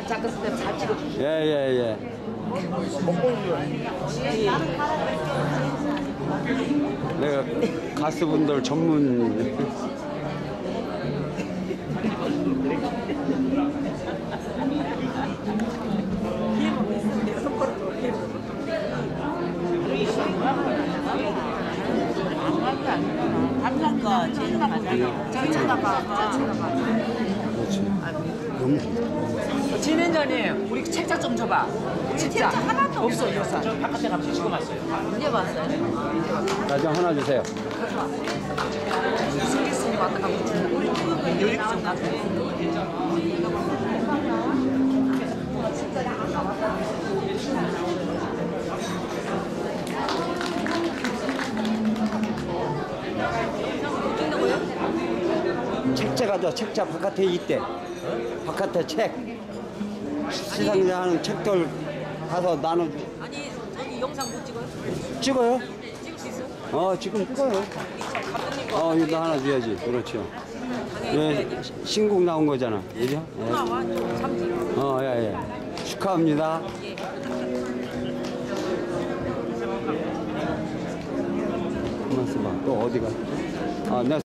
잠깐 스텝 잘 찍어주세요. 예. 내가 가수분들 전문. 감사합니다. 제일 맞아요. 잘 쳐다봐. 그렇지. 진행자님, 우리 책자 좀 줘봐. 책자 하나도 없어. 저 바깥에 가면서 지금 왔어요. 언제 봤어요? 나 좀 하나 주세요. 스미스님 왔다 가고 우리 그거 여기 좀 가세요. 책자 가져. 책자 바깥에 있대. 바깥에 책. 시상자 하는 책들 가서 나눠. 아니, 저기 영상 못 찍어요? 찍어요? 찍을 수 있어요? 지금 찍어요. 이거 하나 줘야지. 그렇죠. 예, 신곡 나온 거잖아. 그죠? 예. 나와, 좀 삼지. 예. 축하합니다. 가만 있어봐. 또 어디 가? 내가